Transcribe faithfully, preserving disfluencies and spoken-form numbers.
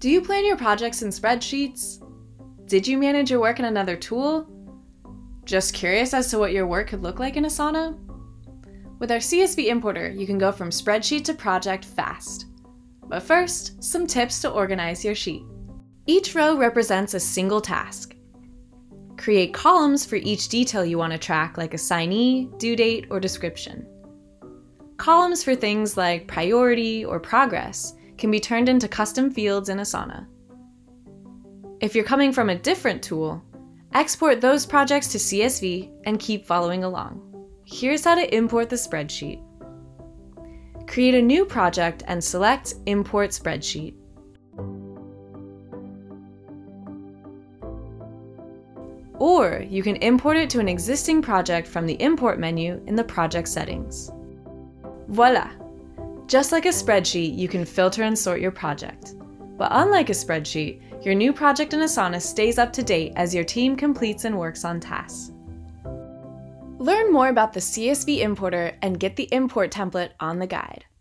Do you plan your projects in spreadsheets? Did you manage your work in another tool? Just curious as to what your work could look like in Asana? With our C S V importer, you can go from spreadsheet to project fast. But first, some tips to organize your sheet. Each row represents a single task. Create columns for each detail you want to track, like assignee, due date, or description. Columns for things like priority or progress can be turned into custom fields in Asana. If you're coming from a different tool, export those projects to C S V and keep following along. Here's how to import the spreadsheet. Create a new project and select Import Spreadsheet. Or you can import it to an existing project from the Import menu in the project settings. Voila! Just like a spreadsheet, you can filter and sort your project. But unlike a spreadsheet, your new project in Asana stays up to date as your team completes and works on tasks. Learn more about the C S V importer and get the import template on the guide.